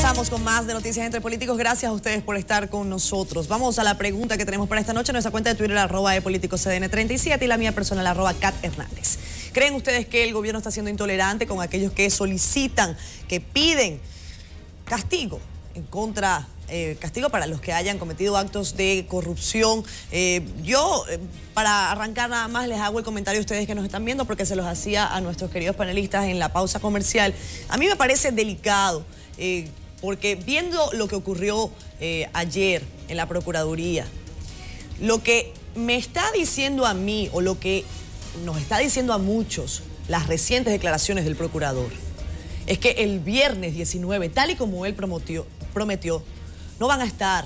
Regresamos con más de Noticias Entre Políticos. Gracias a ustedes por estar con nosotros. Vamos a la pregunta que tenemos para esta noche. Nuestra cuenta de Twitter, @epoliticoscdn37 y la mía personal, @Cat Hernández. ¿Creen ustedes que el gobierno está siendo intolerante con aquellos que solicitan, que piden castigo en contra, castigo para los que hayan cometido actos de corrupción? Para arrancar nada más, les hago el comentario a ustedes que nos están viendo, porque se los hacía a nuestros queridos panelistas en la pausa comercial. A mí me parece delicado, porque viendo lo que ocurrió ayer en la Procuraduría, lo que me está diciendo a mí, o lo que nos está diciendo a muchos, las recientes declaraciones del procurador, es que el viernes 19, tal y como él prometió, no van a estar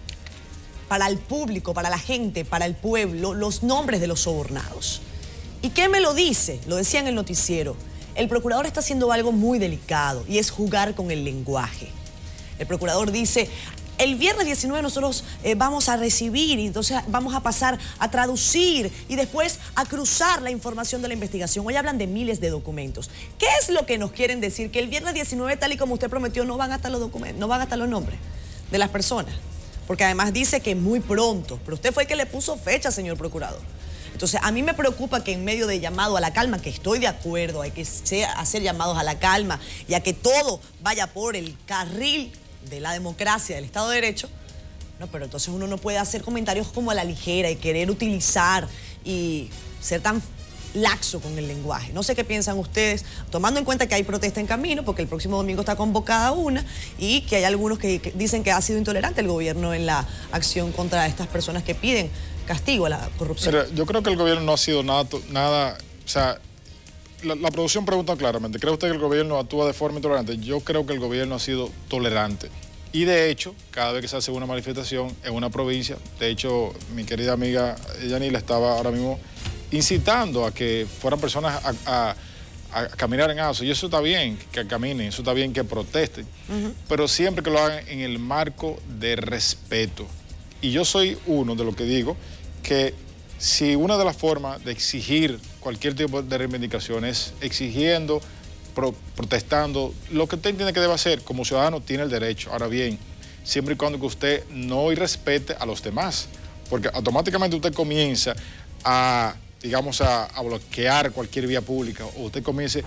para el público, para la gente, para el pueblo, los nombres de los sobornados. ¿Y qué me lo dice? Lo decía en el noticiero. El procurador está haciendo algo muy delicado, y es jugar con el lenguaje. El procurador dice: el viernes 19 nosotros vamos a recibir, y entonces vamos a pasar a traducir y después a cruzar la información de la investigación. Hoy hablan de miles de documentos. ¿Qué es lo que nos quieren decir? Que el viernes 19, tal y como usted prometió, no van a estar los documentos, no van a estar los nombres de las personas. Porque además dice que muy pronto. Pero usted fue el que le puso fecha, señor procurador. Entonces, a mí me preocupa que en medio de llamado a la calma, que estoy de acuerdo, hay que hacer llamados a la calma y a que todo vaya por el carril de la democracia, del Estado de Derecho. No, pero entonces uno no puede hacer comentarios como a la ligera y querer utilizar y ser tan laxo con el lenguaje. No sé qué piensan ustedes, tomando en cuenta que hay protesta en camino, porque el próximo domingo está convocada una, y que hay algunos que dicen que ha sido intolerante el gobierno en la acción contra estas personas que piden castigo a la corrupción. Mira, yo creo que el gobierno no ha sido nada, o sea, la producción pregunta claramente: ¿cree usted que el gobierno actúa de forma intolerante? Yo creo que el gobierno ha sido tolerante. Y de hecho, cada vez que se hace una manifestación en una provincia, de hecho, mi querida amiga Yanila estaba ahora mismo incitando a que fueran personas a caminar en ASO. Y eso está bien, que caminen, eso está bien que protesten, pero siempre que lo hagan en el marco de respeto. Y yo soy uno de los que digo que si una de las formas de exigir cualquier tipo de reivindicación es exigiendo, protestando, lo que usted entiende que debe hacer como ciudadano, tiene el derecho. Ahora bien, siempre y cuando que usted no irrespete a los demás, porque automáticamente usted comienza a, digamos, a bloquear cualquier vía pública, o usted comience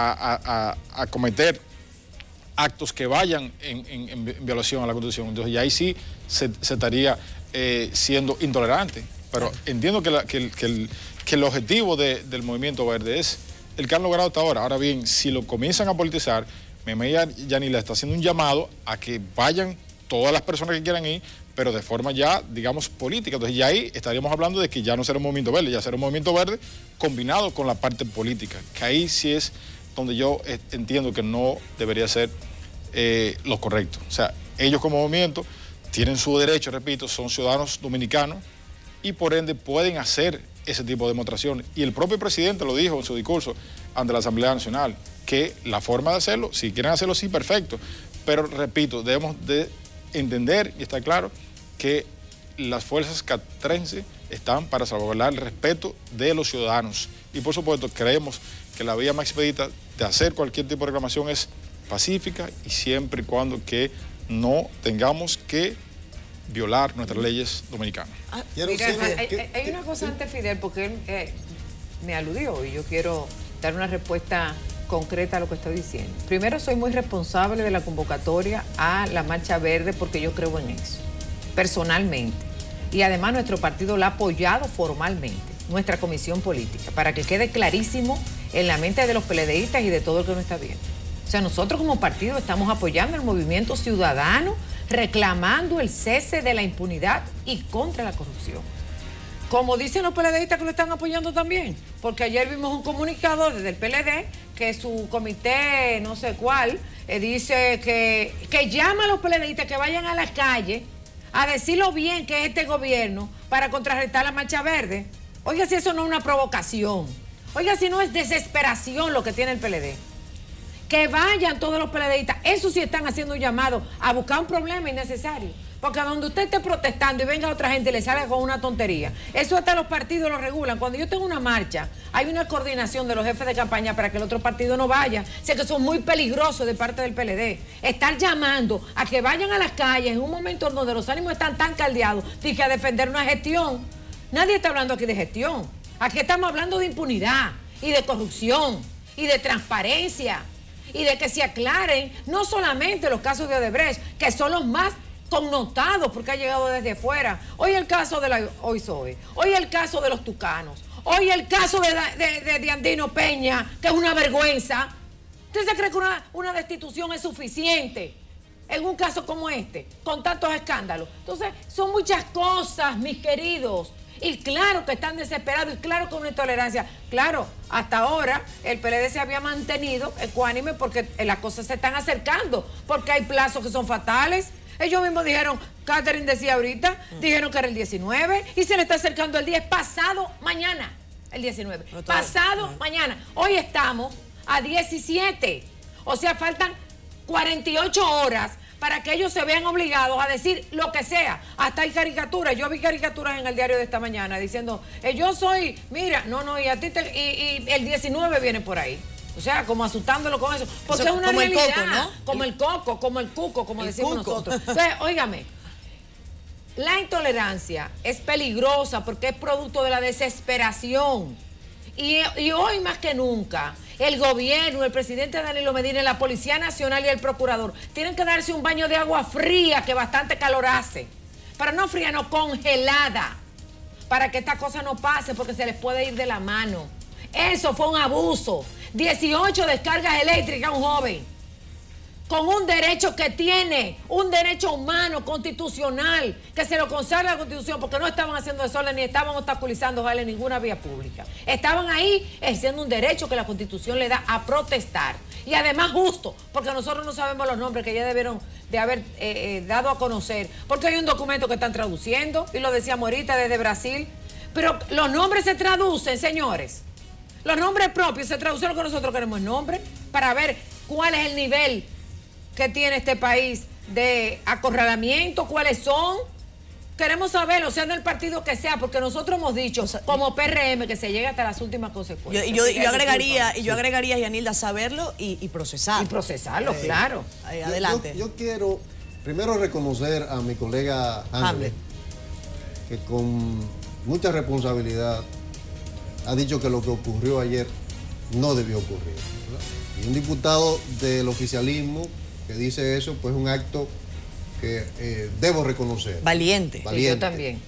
a cometer actos que vayan en violación a la Constitución. Entonces, ya ahí sí se estaría siendo intolerante. Pero entiendo que el objetivo del Movimiento Verde es el que han logrado hasta ahora. Ahora bien, si lo comienzan a politizar, mi amiga Yanila está haciendo un llamado a que vayan todas las personas que quieran ir, pero de forma ya, digamos, política. Entonces ya ahí estaríamos hablando de que ya no será un movimiento verde, ya será un movimiento verde combinado con la parte política, que ahí sí es donde yo entiendo que no debería ser lo correcto. O sea, ellos como movimiento tienen su derecho, repito, son ciudadanos dominicanos y por ende pueden hacer ese tipo de demostraciones. Y el propio presidente lo dijo en su discurso ante la Asamblea Nacional, que la forma de hacerlo, si quieren hacerlo, sí, perfecto. Pero repito, debemos de entender y estar claro que las fuerzas castrenses están para salvaguardar el respeto de los ciudadanos. Y por supuesto, creemos que la vía más expedita de hacer cualquier tipo de reclamación es pacífica y siempre y cuando que no tengamos que violar nuestras leyes dominicanas. Mira, hay una cosa antes, Fidel, porque él me aludió y yo quiero dar una respuesta concreta a lo que estoy diciendo. Primero, soy muy responsable de la convocatoria a la Marcha Verde porque yo creo en eso, personalmente. Y además nuestro partido la ha apoyado formalmente, nuestra comisión política, para que quede clarísimo en la mente de los PLDistas y de todo el que no está viendo. O sea, nosotros como partido estamos apoyando el movimiento ciudadano, reclamando el cese de la impunidad y contra la corrupción. Como dicen los PLDistas que lo están apoyando también, porque ayer vimos un comunicado desde el PLD que su comité, no sé cuál, dice que llama a los PLDistas que vayan a la calle a decir lo bien que es este gobierno para contrarrestar la Marcha Verde. Oiga, si eso no es una provocación, oiga, si no es desesperación lo que tiene el PLD. Que vayan todos los PLDistas, eso sí están haciendo un llamado a buscar un problema innecesario. Porque donde usted esté protestando y venga otra gente y le salga con una tontería, eso hasta los partidos lo regulan. Cuando yo tengo una marcha, hay una coordinación de los jefes de campaña para que el otro partido no vaya. Sé que son muy peligrosos de parte del PLD. Estar llamando a que vayan a las calles en un momento donde los ánimos están tan caldeados, dije a defender una gestión. Nadie está hablando aquí de gestión. Aquí estamos hablando de impunidad y de corrupción y de transparencia y de que se aclaren no solamente los casos de Odebrecht, que son los más connotados porque ha llegado desde fuera. Hoy el caso de la OISOE, hoy el caso de los tucanos, hoy el caso de Andino Peña, que es una vergüenza. ¿Usted se cree que una destitución es suficiente en un caso como este, con tantos escándalos? Entonces, son muchas cosas, mis queridos. Y claro que están desesperados, y claro que una intolerancia. Claro, hasta ahora el PLD se había mantenido ecuánime porque las cosas se están acercando, porque hay plazos que son fatales. Ellos mismos dijeron, Catherine decía ahorita, dijeron que era el 19 y se le está acercando el 10, pasado mañana, el 19. Pasado mañana. Hoy estamos a 17. O sea, faltan 48 horas para que ellos se vean obligados a decir lo que sea. Hasta hay caricaturas. Yo vi caricaturas en el diario de esta mañana diciendo, yo soy, mira, y a ti y el 19 viene por ahí. O sea, como asustándolo con eso. Porque eso es una realidad. El coco, ¿no? Como el coco, como el cuco, como decimos nosotros. Entonces, óigame, la intolerancia es peligrosa porque es producto de la desesperación. Y hoy más que nunca, el gobierno, el presidente Danilo Medina, la Policía Nacional y el procurador tienen que darse un baño de agua fría, que bastante calor hace. Pero no fría, no congelada. Para que esta cosa no pase, porque se les puede ir de la mano. Eso fue un abuso. 18 descargas eléctricas a un joven. Con un derecho que tiene, un derecho humano, constitucional, que se lo consagra la Constitución, porque no estaban haciendo desorden ni estaban obstaculizando en ninguna vía pública. Estaban ahí ejerciendo un derecho que la Constitución le da a protestar. Y además justo, porque nosotros no sabemos los nombres que ya debieron de haber dado a conocer, porque hay un documento que están traduciendo, y lo decíamos ahorita desde Brasil, pero los nombres se traducen, señores. Los nombres propios se traducen, lo que nosotros queremos es nombre, para ver cuál es el nivel que tiene este país de acorralamiento, cuáles son. Queremos saberlo, sea del partido que sea, porque nosotros hemos dicho, como PRM, que se llegue hasta las últimas consecuencias. Yo agregaría, Yanilda, saberlo y procesarlo. Y procesarlo, claro. Adelante. Yo quiero primero reconocer a mi colega Hamlet, que con mucha responsabilidad ha dicho que lo que ocurrió ayer no debió ocurrir, ¿verdad? Y un diputado del oficialismo que dice eso, pues es un acto que debo reconocer. Valiente. Sí, yo también.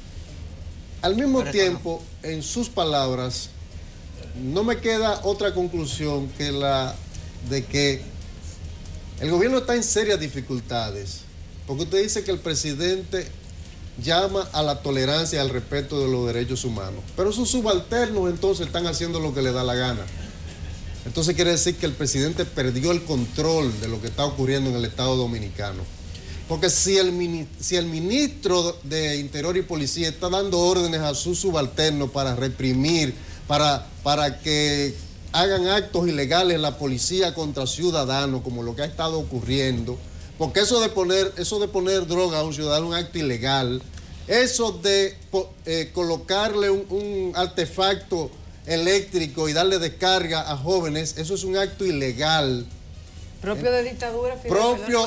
Al mismo tiempo, en sus palabras, no me queda otra conclusión que la de que el gobierno está en serias dificultades, porque usted dice que el presidente llama a la tolerancia y al respeto de los derechos humanos, pero sus subalternos entonces están haciendo lo que le da la gana. Entonces quiere decir que el presidente perdió el control de lo que está ocurriendo en el Estado Dominicano. Porque si el ministro de Interior y Policía está dando órdenes a sus subalternos para reprimir, para que hagan actos ilegales en la policía contra ciudadanos, como lo que ha estado ocurriendo, porque eso de poner droga a un ciudadano es un acto ilegal, eso de colocarle un artefacto eléctrico y darle descarga a jóvenes, eso es un acto ilegal. Propio de dictadura. Fidel, propio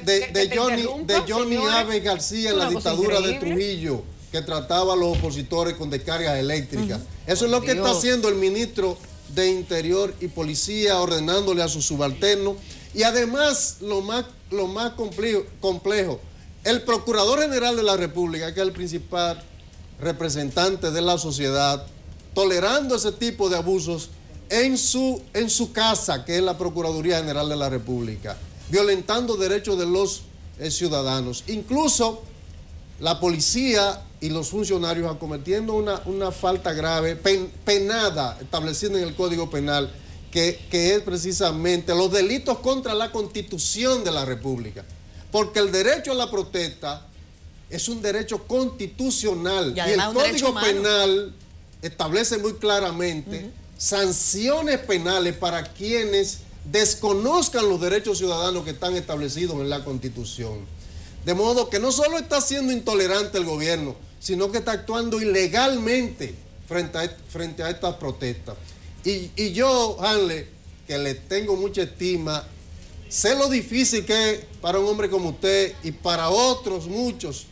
de Johnny Aves García en la dictadura de Trujillo, que trataba a los opositores con descargas eléctricas. Eso es lo que está haciendo el ministro de Interior y Policía, ordenándole a sus subalternos. Y además, lo más complejo, el Procurador General de la República, que es el principal representante de la sociedad, tolerando ese tipo de abusos en su casa, que es la Procuraduría General de la República, violentando derechos de los ciudadanos. Incluso la policía y los funcionarios acometiendo una falta grave, penada, establecida en el Código Penal, que es precisamente los delitos contra la Constitución de la República. Porque el derecho a la protesta es un derecho constitucional. Y el Código Penal establece muy claramente sanciones penales para quienes desconozcan los derechos ciudadanos que están establecidos en la Constitución. De modo que no solo está siendo intolerante el gobierno, sino que está actuando ilegalmente frente a estas protestas. Y yo, Hanley, que le tengo mucha estima, sé lo difícil que es para un hombre como usted y para otros muchos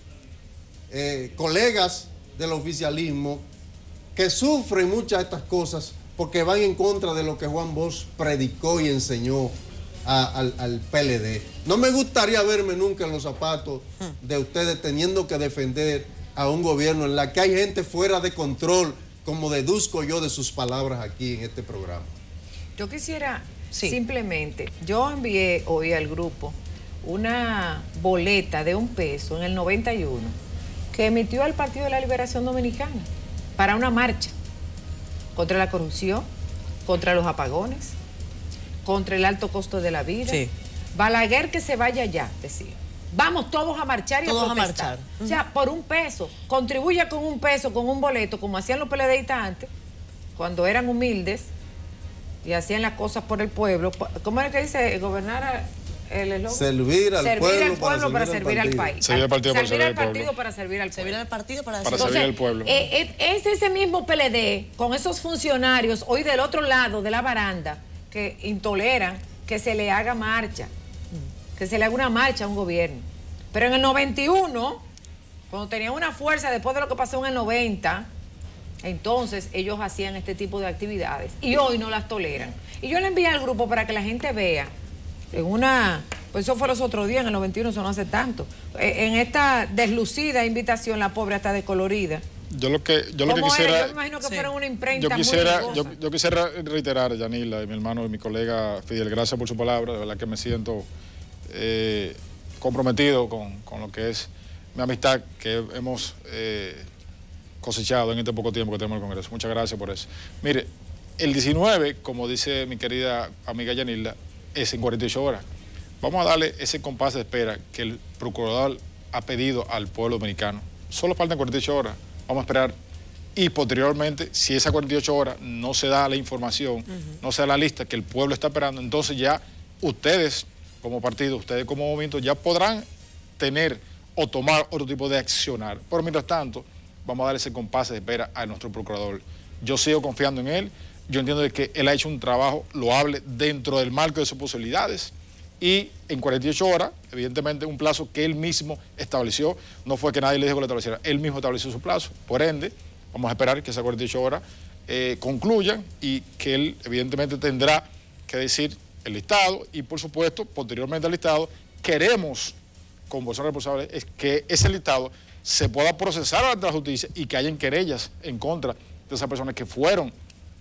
colegas del oficialismo que sufren muchas de estas cosas porque van en contra de lo que Juan Bosch predicó y enseñó al PLD. No me gustaría verme nunca en los zapatos de ustedes teniendo que defender a un gobierno en la que hay gente fuera de control, como deduzco yo de sus palabras aquí en este programa. Yo quisiera simplemente, yo envié hoy al grupo una boleta de $1 en el 91 que emitió el Partido de la Liberación Dominicana para una marcha contra la corrupción, contra los apagones, contra el alto costo de la vida. Sí. Balaguer que se vaya ya, decía. Vamos todos a marchar y todos a protestar. O sea, por $1. Contribuya con $1, con un boleto, como hacían los PLDistas antes, cuando eran humildes y hacían las cosas por el pueblo. ¿Cómo es que dice? Gobernar el eslogan. Servir al pueblo para servir al país. Servir al partido para servir al partido para servir al pueblo. Servir al partido para servir al pueblo. Es ese mismo PLD con esos funcionarios hoy del otro lado de la baranda que intoleran que se le haga marcha, que se le haga una marcha a un gobierno. Pero en el 91, cuando tenían una fuerza después de lo que pasó en el 90, entonces ellos hacían este tipo de actividades y hoy no las toleran. Y yo le envié al grupo para que la gente vea en una, pues eso fue los otros días, en el 91, eso no hace tanto, en esta deslucida invitación, la pobre está descolorida. Yo lo que quisiera... Yo me imagino que fueron una imprenta yo quisiera reiterar, Yanila, y mi hermano y mi colega Fidel, gracias por su palabra, de verdad que me siento comprometido con lo que es mi amistad que hemos cosechado en este poco tiempo que tenemos en el Congreso. Muchas gracias por eso. Mire, el 19, como dice mi querida amiga Yanila, es en 48 horas. Vamos a darle ese compás de espera que el procurador ha pedido al pueblo dominicano. Solo faltan 48 horas. Vamos a esperar y posteriormente, si esas 48 horas no se da la información, no se da la lista que el pueblo está esperando, entonces ya ustedes como partido, ustedes como movimiento ya podrán tener o tomar otro tipo de accionar. Pero mientras tanto, vamos a dar ese compás de espera a nuestro procurador. Yo sigo confiando en él. Yo entiendo de que él ha hecho un trabajo loable dentro del marco de sus posibilidades y en 48 horas, evidentemente un plazo que él mismo estableció, no fue que nadie le dijo que lo estableciera, él mismo estableció su plazo, por ende, vamos a esperar que esas 48 horas concluyan y que él evidentemente tendrá que decir el listado y por supuesto, posteriormente al listado, queremos, como personas responsables, es que ese listado se pueda procesar ante la justicia y que hayan querellas en contra de esas personas que fueron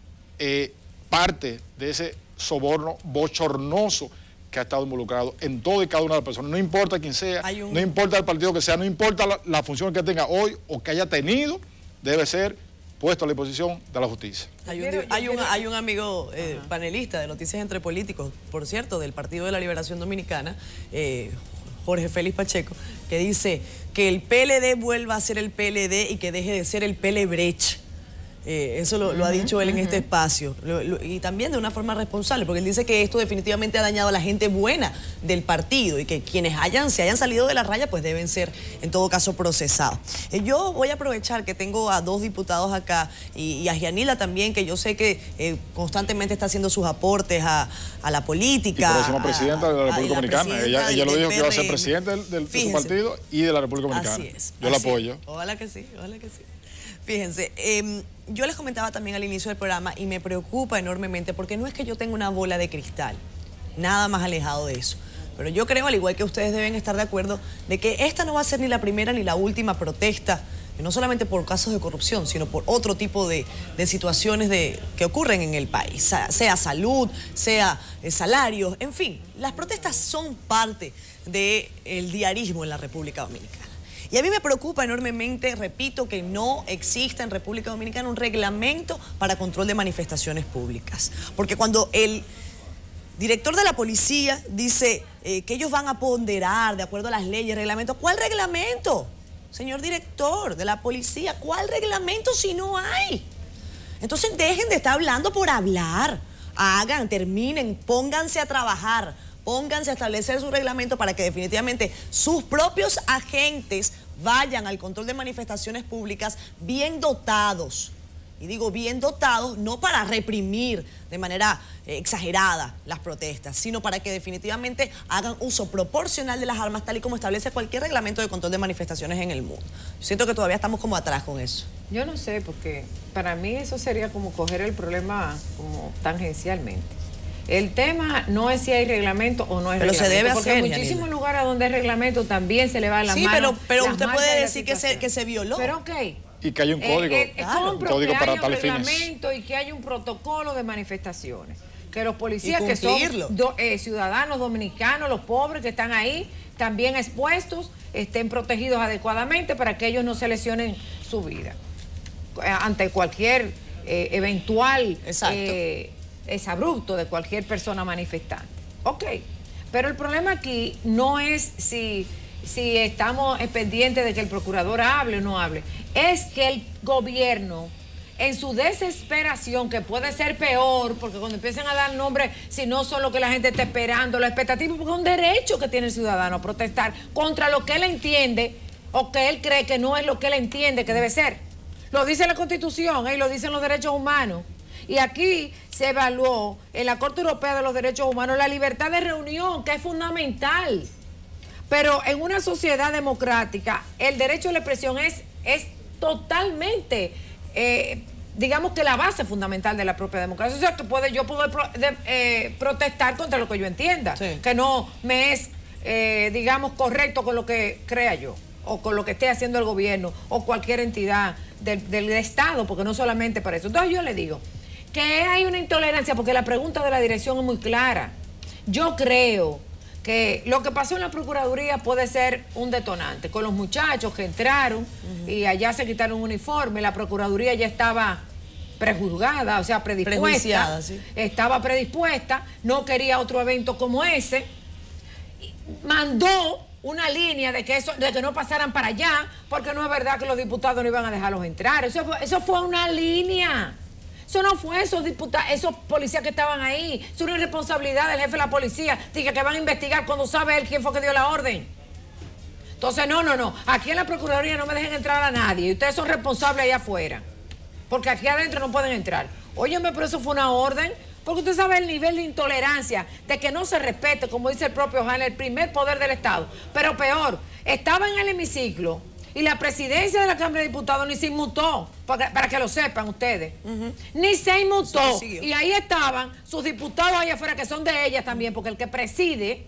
parte de ese soborno bochornoso que ha estado involucrado en todo y cada una de las personas. No importa quién sea, no importa el partido que sea, no importa la función que tenga hoy o que haya tenido, debe ser puesto a la disposición de la justicia. Hay un amigo panelista de Noticias Entre Políticos, por cierto, del Partido de la Liberación Dominicana, Jorge Félix Pacheco, que dice que el PLD vuelva a ser el PLD y que deje de ser el PLBrecht. Eso lo ha dicho él en este espacio y también de una forma responsable, porque él dice que esto definitivamente ha dañado a la gente buena del partido y que quienes se hayan salido de la raya pues deben ser en todo caso procesados. Yo voy a aprovechar que tengo a 2 diputados acá y a Yanila también, que yo sé que constantemente está haciendo sus aportes a la política. Y próxima presidenta de la República Dominicana. Ella lo dijo que iba a ser presidente de su partido y de la República Dominicana. Así es. Yo la apoyo. Ojalá que sí, ojalá que sí. Fíjense, yo les comentaba también al inicio del programa y me preocupa enormemente porque no es que yo tenga una bola de cristal, nada más alejado de eso. Pero yo creo, al igual que ustedes deben estar de acuerdo, de que esta no va a ser ni la primera ni la última protesta, no solamente por casos de corrupción, sino por otro tipo de situaciones que ocurren en el país, sea salud, sea salarios, en fin, las protestas son parte del diarismo en la República Dominicana. Y a mí me preocupa enormemente, repito, que no exista en República Dominicana un reglamento para control de manifestaciones públicas. Porque cuando el director de la policía dice que ellos van a ponderar de acuerdo a las leyes, reglamentos, ¿cuál reglamento? Señor director de la policía, ¿cuál reglamento si no hay? Entonces dejen de estar hablando por hablar. Hagan, terminen, pónganse a trabajar. pónganse a establecer su reglamento para que definitivamente sus propios agentes vayan al control de manifestaciones públicas bien dotados. Y digo bien dotados, no para reprimir de manera exagerada las protestas, sino para que definitivamente hagan uso proporcional de las armas, tal y como establece cualquier reglamento de control de manifestaciones en el mundo. Yo siento que todavía estamos como atrás con eso. Yo no sé, porque para mí eso sería como coger el problema como tangencialmente. El tema no es si hay reglamento o no hay reglamento. Pero se debe porque hacer, en muchísimos lugares donde hay reglamento también se le va la mano. Sí, pero usted puede decir que se violó. Pero ok. Y que hay un código, claro, un código para tales fines. Reglamento y que hay un protocolo de manifestaciones. Que los policías que son ciudadanos dominicanos, los pobres que están ahí, también expuestos, estén protegidos adecuadamente para que ellos no se lesionen su vida ante cualquier eventual exabrupto de cualquier persona manifestante. Ok, pero el problema aquí no es si estamos pendientes de que el procurador hable o no hable, es que el gobierno, en su desesperación, que puede ser peor, porque cuando empiezan a dar nombres, si no son lo que la gente está esperando, la expectativa, porque es un derecho que tiene el ciudadano a protestar contra lo que él entiende o que él cree que no es lo que él entiende que debe ser. Lo dice la Constitución y lo dicen los derechos humanos. Y aquí se evaluó en la Corte Europea de los Derechos Humanos la libertad de reunión, que es fundamental. Pero en una sociedad democrática, el derecho a la expresión es totalmente, digamos que la base fundamental de la propia democracia. O sea, que yo puedo protestar contra lo que yo entienda, que no me es, digamos, correcto con lo que crea yo, o con lo que esté haciendo el gobierno, o cualquier entidad del Estado, porque no solamente para eso. Entonces yo le digo que hay una intolerancia, porque la pregunta de la dirección es muy clara. Yo creo que lo que pasó en la Procuraduría puede ser un detonante, con los muchachos que entraron y allá se quitaron un uniforme, la Procuraduría ya estaba prejuzgada, o sea, predispuesta, estaba predispuesta, no quería otro evento como ese, mandó una línea de que no pasaran para allá, porque no es verdad que los diputados no iban a dejarlos entrar, eso fue una línea. Eso no fue esos diputados, esos policías que estaban ahí. Es una irresponsabilidad del jefe de la policía. Dice que van a investigar cuando sabe él quién fue que dio la orden. Entonces, no. Aquí en la Procuraduría no me dejen entrar a nadie. Y ustedes son responsables allá afuera. Porque aquí adentro no pueden entrar. Óyeme, pero eso fue una orden. Porque usted sabe el nivel de intolerancia, de que no se respete, como dice el propio Hanna, el primer poder del Estado. Pero peor, estaba en el hemiciclo y la presidencia de la Cámara de Diputados ni se inmutó, para que lo sepan ustedes. Ni se inmutó. Y ahí estaban sus diputados allá afuera, que son de ellas también, porque el que preside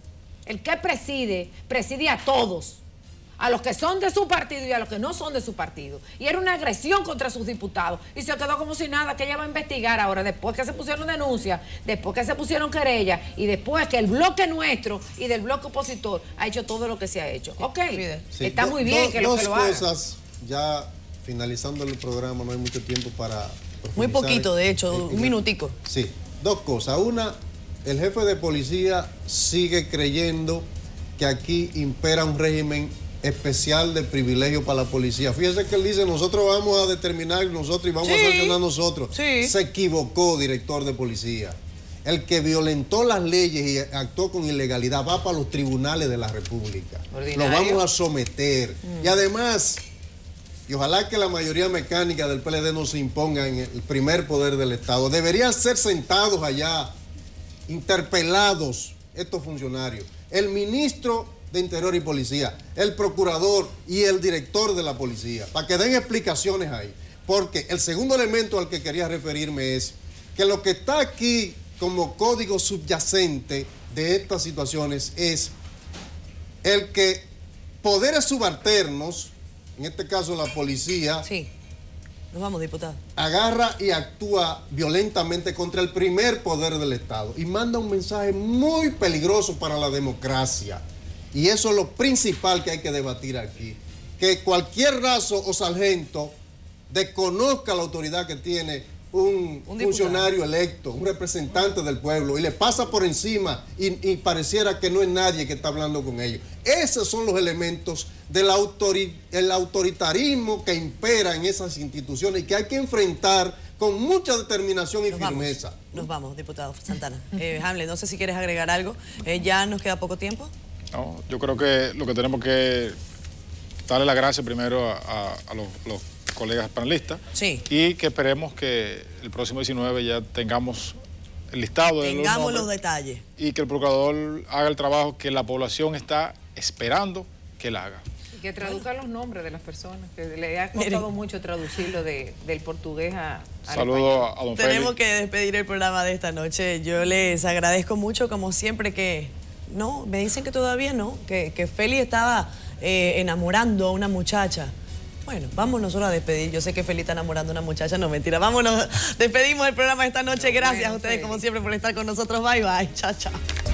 a todos. A los que son de su partido y a los que no son de su partido. Y era una agresión contra sus diputados. Y se quedó como si nada, que ella va a investigar ahora, después que se pusieron denuncias, después que se pusieron querellas, y después que el bloque nuestro y del bloque opositor ha hecho todo lo que se ha hecho. Ok, está muy bien que lo haga. Dos cosas, ya finalizando el programa, no hay mucho tiempo para profundizar. Muy poquito, de hecho, un minutico. Sí, dos cosas. Una, el jefe de policía sigue creyendo que aquí impera un régimen especial de privilegio para la policía. Fíjese que él dice, nosotros vamos a determinar nosotros y vamos a sancionar nosotros. Se equivocó, director de policía. El que violentó las leyes y actuó con ilegalidad va para los tribunales de la República. Lo vamos a someter. Y además, y ojalá que la mayoría mecánica del PLD no se imponga en el primer poder del Estado, deberían ser sentados allá, interpelados estos funcionarios. El ministro de Interior y Policía, el procurador y el director de la policía, para que den explicaciones ahí. Porque el segundo elemento al que quería referirme es que lo que está aquí como código subyacente de estas situaciones es el que poderes subalternos, en este caso la policía, nos vamos, diputado, agarra y actúa violentamente contra el primer poder del Estado y manda un mensaje muy peligroso para la democracia. Y eso es lo principal que hay que debatir aquí. Que cualquier raso o sargento desconozca la autoridad que tiene un funcionario electo, un representante del pueblo, y le pasa por encima y pareciera que no es nadie que está hablando con ellos. Esos son los elementos del autoritarismo que impera en esas instituciones y que hay que enfrentar con mucha determinación y firmeza. Nos vamos, diputado Santana. Hamlet, no sé si quieres agregar algo. Ya nos queda poco tiempo. No, yo creo que lo que tenemos que darle las gracias primero a los colegas panelistas. Sí. Y que esperemos que el próximo 19 ya tengamos el listado de tengamos los detalles. Y que el procurador haga el trabajo que la población está esperando que él haga. Y que traduzca los nombres de las personas, que le ha costado mucho traducirlo del portugués al Saludos a don Félix. Tenemos que despedir el programa de esta noche. Yo les agradezco mucho, como siempre, que... No, me dicen que todavía no, que Félix estaba enamorando a una muchacha. Bueno, vamos nosotros a despedir. Yo sé que Félix está enamorando a una muchacha, no, mentira. Vámonos, despedimos el programa de esta noche. Gracias a ustedes, como siempre, por estar con nosotros. Bye, bye. Chao, chao.